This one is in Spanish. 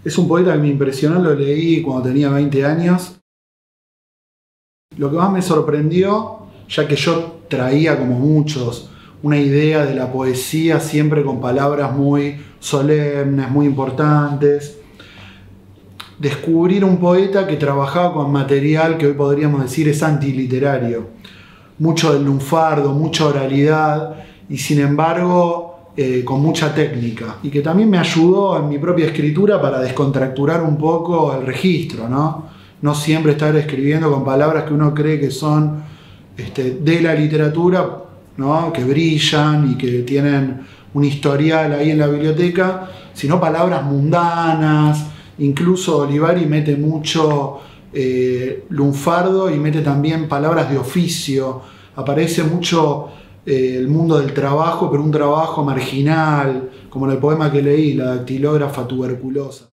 Es un poeta que me impresionó, lo leí cuando tenía 20 años. Lo que más me sorprendió, ya que yo traía como muchos una idea de la poesía siempre con palabras muy solemnes, muy importantes, descubrir un poeta que trabajaba con material que hoy podríamos decir es antiliterario. Mucho del lunfardo, mucha oralidad y sin embargo con mucha técnica. Y que también me ayudó en mi propia escritura para descontracturar un poco el registro, ¿no? No siempre estar escribiendo con palabras que uno cree que son de la literatura, ¿no? Que brillan y que tienen un historial ahí en la biblioteca, sino palabras mundanas. Incluso Olivari mete mucho lunfardo y mete también palabras de oficio. Aparece mucho el mundo del trabajo, pero un trabajo marginal, como en el poema que leí, La dactilógrafa tuberculosa.